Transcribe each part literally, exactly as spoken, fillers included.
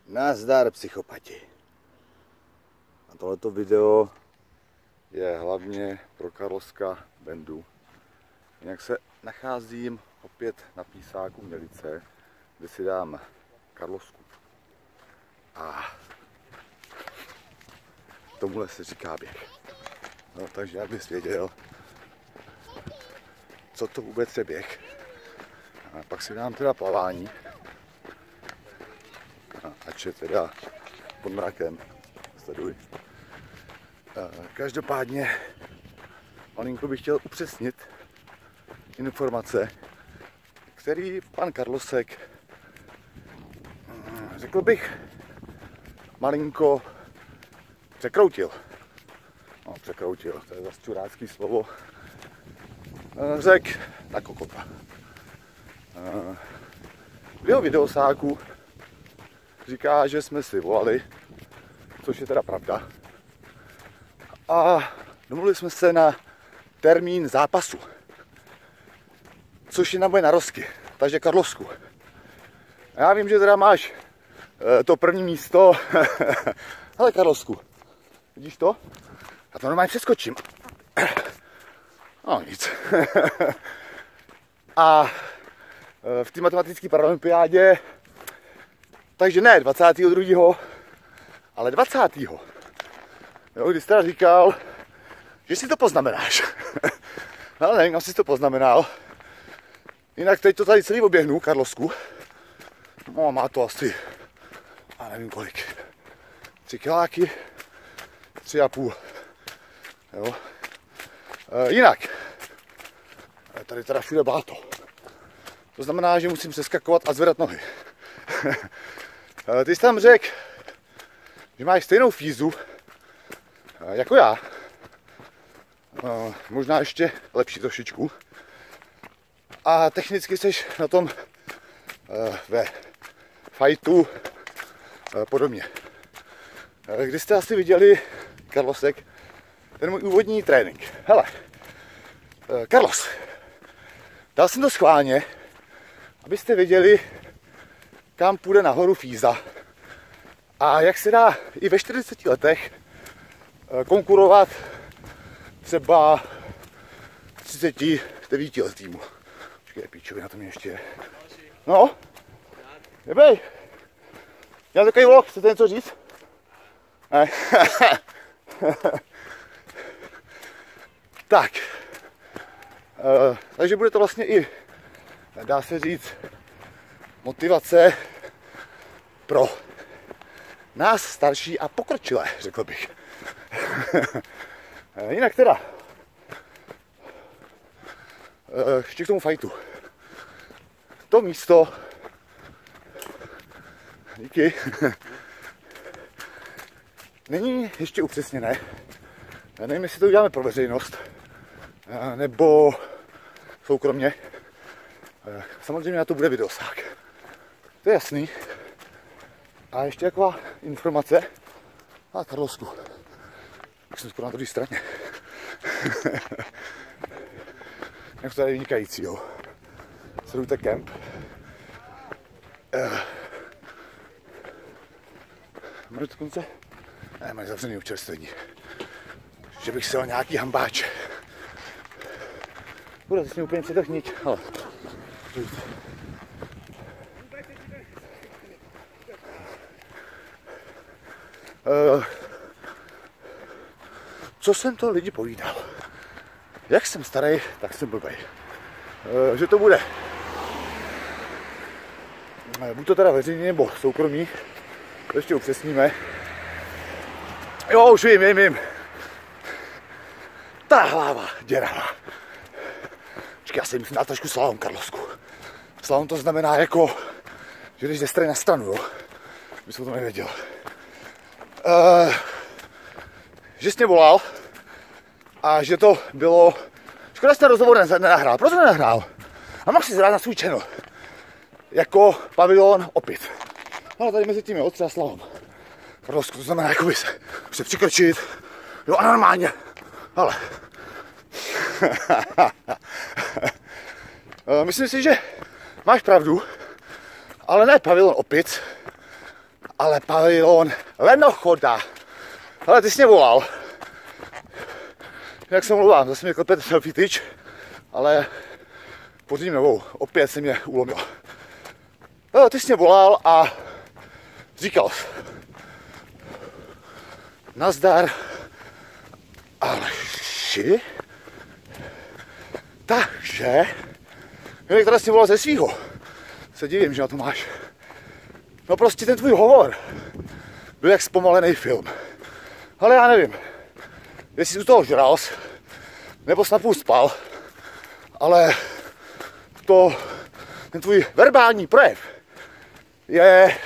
Nazdar, psychopati. A tohleto video je hlavně pro Karlovska bandu. Jinak se nacházím opět na Písáku Mělice, kde si dám Karlovsku. A tomuhle se říká běh. No, takže abys věděl, co to vůbec je běh. A pak si dám teda plavání. A ač je teda pod mrakem. Sleduj. Každopádně malinko bych chtěl upřesnit informace, který pan Karlosek, řekl bych, malinko překroutil. No, překroutil, to je zase čurácký slovo. Řekl na kokota. V jeho videosáku říká, že jsme si volali, což je teda pravda. A domluvili jsme se na termín zápasu, což je na moje narozky, takže Karlovsku. A já vím, že teda máš to první místo. Hele, Karlovsku, vidíš to? Já to normálně přeskočím. No nic. A v té matematické paralympiádě, takže ne dvacátého druhého ale dvacátého Jo, když jsi teda říkal, že si to poznamenáš. Ale nevím, jestli jsi to poznamenal. Jinak teď to tady celý oběhnu, Karlovsku. No, má to asi, a nevím kolik. Tři kiláky, tři a půl. Jo. E, jinak, tady teda všude bláto. To znamená, že musím přeskakovat a zvedat nohy. Ty jsi tam řekl, že máš stejnou fízu jako já. Možná ještě lepší trošičku. A technicky jsi na tom ve fightu podobně. Když jste asi viděli, Karlosek, ten můj úvodní trénink. Hele, Karlos, dal jsem to schválně, abyste věděli, kam půjde nahoru fíza a jak se dá i ve čtyřiceti letech konkurovat třeba třiceti devíti letýmu. Počkej, píčovi, na tom ještě je. No, nebej. Měl takový vlog, chcete něco říct? Ne. Tak. Uh, takže bude to vlastně i, dá se říct, motivace pro nás starší a pokročilé, řekl bych. Jinak teda, ještě k tomu fajtu. To místo, díky, není ještě upřesněné. Já nevím, jestli to uděláme pro veřejnost, nebo soukromně. Samozřejmě na to bude videosák. To je jasný. A ještě taková informace. A Karlovsku. Už jsem skoro na druhé straně. Jak to tady je vynikající, jo. Sledujte kemp. Uh. Máme dokonce... Ne, mají zavřený občerstvení. Že bych si dal nějaký hambáč. Bude se s ním úplně přetrhnit, ale... Uh, co jsem to lidi povídal? Jak jsem starý, tak jsem blbej. Uh, že to bude. Uh, buď to teda veřejně, nebo soukromí. To ještě upřesníme. Jo, už vím, vím, vím. Ta hlava děravá. Počkej, já si myslím na trošku slalom, Karlovsku. Slalom to znamená jako, že jdeš ze strany na stranu, jo. Bys to nevěděl. Uh, že jsi mě volal a že to bylo... Škoda, že jsi ten rozhovor nenahrál. Proč nenahrál? A máš si zrát na svůj channel. Jako pavilon opět. Ale tady mezi tím je otřeba slalom. Karlovsku, to znamená jako by se, se přikročit. Jo a normálně. Ale. Myslím si, že máš pravdu, ale ne pavilon opic, ale pavilon Lenochoda. Ale ty jsi mě volal. Jak se mluvám, zase mě klepe selfie tyč, ale pořídím novou, opět se mě ulomil. No, ty jsi mě volal a říkal jsi. Nazdar, Aleši. Takže, jak teda jsi volal ze svýho, se divím, že na to máš. No prostě ten tvůj hovor byl jak zpomalený film. Ale já nevím, jestli jsi u toho žral, nebo snad půl spal, ale to, ten tvůj verbální projev je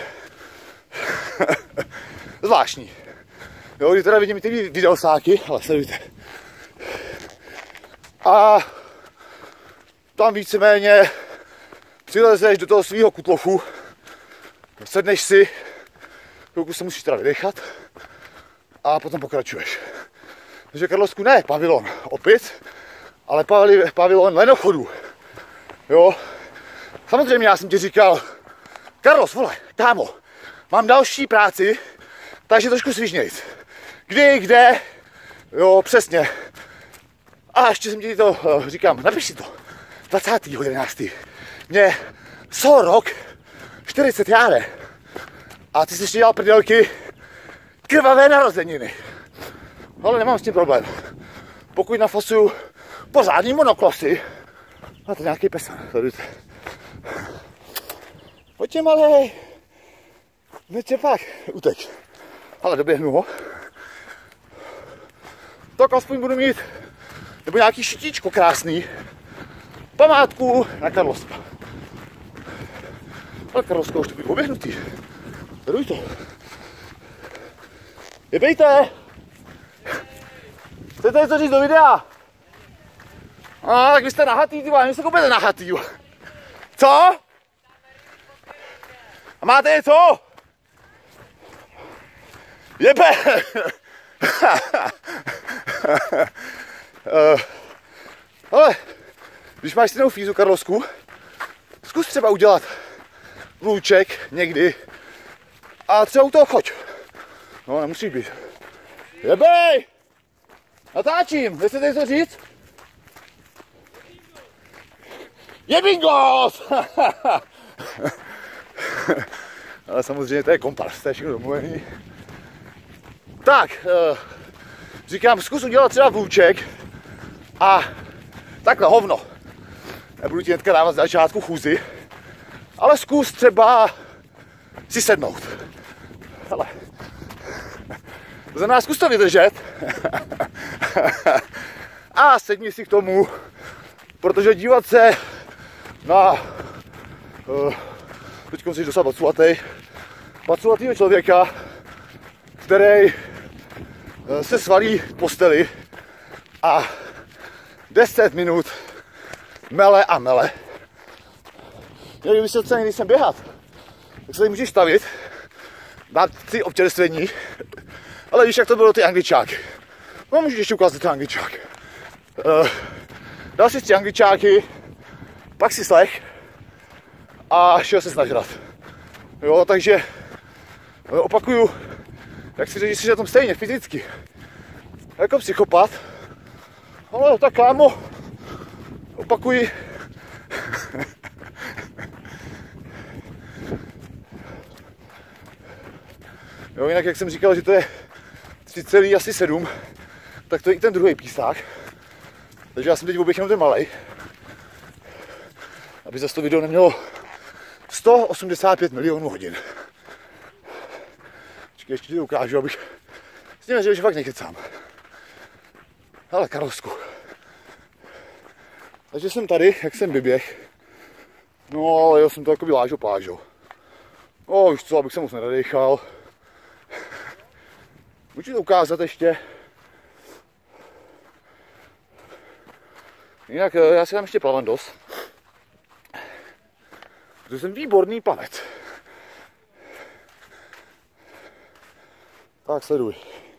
zvláštní. Jo, když teda vidím ty videosáky, ale sledujte. A tam víceméně přilezeš do toho svého kutlochu, sedneš si, chvilku se musíš teda vydechat a potom pokračuješ. Takže Karlovsku ne pavilon opic, ale pavilon Lenochodů. Jo, samozřejmě já jsem ti říkal, Carlos, vole, kámo, mám další práci, takže trošku svižnějc. Kdy, kde, jo, přesně. A ještě jsem ti to, říkám, napiš si to, dvacátého jedenáctého Mě co rok, čtyřicet járe. A ty jsi ještě dělal prdelky, krvavé narozeniny. Ale nemám s tím problém. Pokud nafasuju pořádný monoklosy, a to je nějaký pesan, sledujte. Pojďte malej, neď pak utek. Ale doběhnu ho. Tak aspoň budu mít, nebo nějaký šitíčko krásný, památku na Karlovska. Ale Karlovsko už to bude oběhnutý. Sleduj to. Jebejte! Chcete něco říct do videa? A tak vy jste nahatý, ty vole, vy jste koupíte nahatý. Co? A máte něco? Jebe! uh, ale, když máš stejnou fízu, Karlovsku, zkus třeba udělat vlůček někdy a třeba u toho choď. No, nemusí být. Jebej! Natáčím, chcete něco říct? Jebingos! Ale samozřejmě to je kompas, to je všechno domluvený. Tak, uh, říkám, zkus udělat třeba vlůček a takhle hovno. Nebudu ti hnedka dávat z začátku chůzi, ale zkus třeba si sednout. Hele. To znamená, zkus to vydržet a sedni si k tomu, protože dívat se na uh, teď musíš dostat paculatej, paculatýho člověka, který uh, se svalí v posteli a deset minut mele a mele. Měli by se docela někdy sem běhat, tak se tady můžeš stavit, dát si občerstvení, ale víš, jak to bylo ty angličáky. No, můžeš ještě ukázat ty angličáky. Uh, dal si ty angličáky, pak si slech a šel se nažrat. Jo, takže opakuju, jak si řekl, že jsi na tom stejně fyzicky. Jako psychopat. Ale tak kámo, opakuji. Jo, jinak jak jsem říkal, že to je tři celá sedm, tak to je i ten druhý písák. Takže já jsem teď oběhnul ten malej. Aby zase to video nemělo sto osmdesát pět milionů hodin. Počkej, ještě ti ukážu, abych s tím neřekl, že fakt nekecám. Ale Karlovsku. Takže jsem tady, jak jsem vyběh. No, ale já jsem to jako lážo plážo. No, už co, abych se moc nenadechal. Můžu to ukázat ještě. Jinak já si dám ještě plavandos. Protože jsem výborný plavec. Tak sleduj.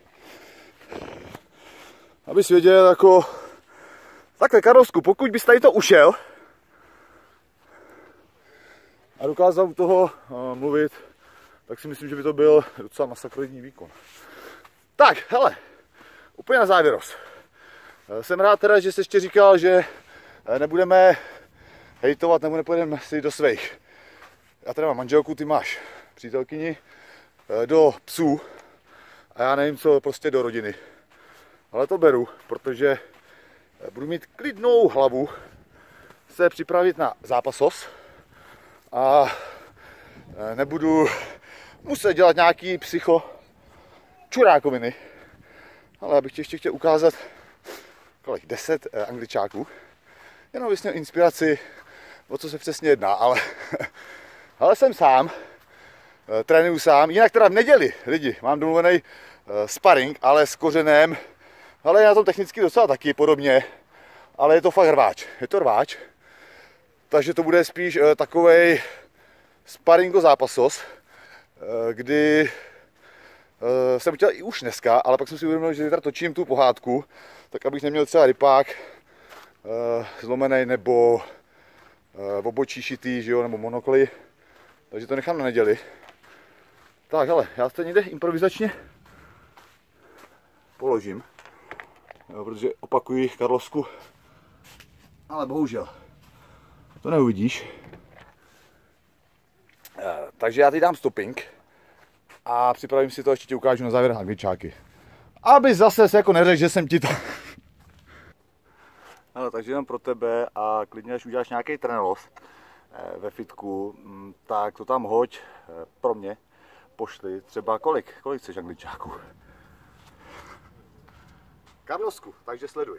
Abys věděl, jako takhle Karlovsku, pokud bys tady to ušel a dokázal u toho uh, mluvit tak si myslím, že by to byl docela masakroidní výkon. Tak, hele, úplně na závěros. Jsem rád teda, že jsi ještě říkal, že nebudeme hejtovat, nebo nepůjdeme si do svých. Já teda mám manželku, ty máš přítelkyni, do psů a já nevím co, prostě do rodiny. Ale to beru, protože budu mít klidnou hlavu se připravit na zápasos a nebudu muset dělat nějaký psycho čurákoviny. Ale já bych ti ještě chtěl ukázat kolik, deset angličáků. Jenom vysněl inspiraci, o co se přesně jedná, ale, ale jsem sám, trénuju sám. Jinak teda v neděli, lidi, mám domluvený sparring, ale s Kořenem, ale je na tom technicky docela taky podobně, ale je to fakt rváč, je to rváč, takže to bude spíš takovej sparingo zápasos, kdy jsem chtěl i už dneska, ale pak jsem si uvědomil, že zítra točím tu pohádku, tak abych neměl třeba rypák zlomený nebo obočí šitý, že jo, nebo monokly, takže to nechám na neděli. Tak hele, já se někde improvizačně položím, jo, protože opakuji Karlovsku, ale bohužel to neuvidíš. Takže já teď dám stopping a připravím si to, ještě ti ukážu na závěr angličáky. Aby zase se jako neřekl, že jsem ti to... No, takže jenom pro tebe a klidně, až uděláš nějaký trenelos ve fitku, tak to tam hoď pro mě, pošli třeba kolik, kolik chceš angličáků. Karlovsku, takže sleduj.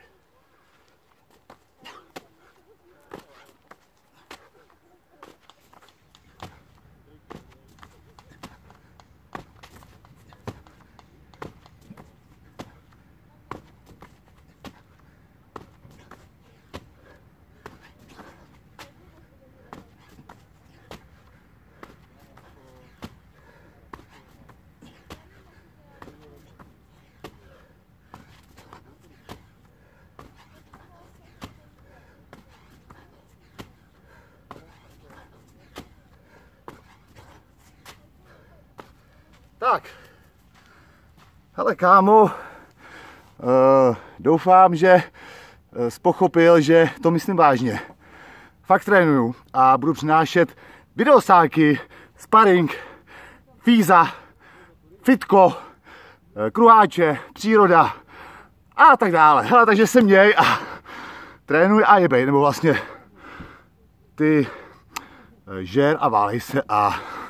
Tak, hele kámo, uh, doufám, že jsi pochopil, že to myslím vážně. Fakt trénuju a budu přinášet videosáky, sparring, fíza, fitko, kruháče, příroda a tak dále. Hele, takže se měj a trénuj a jebej, nebo vlastně ty žer a válej se a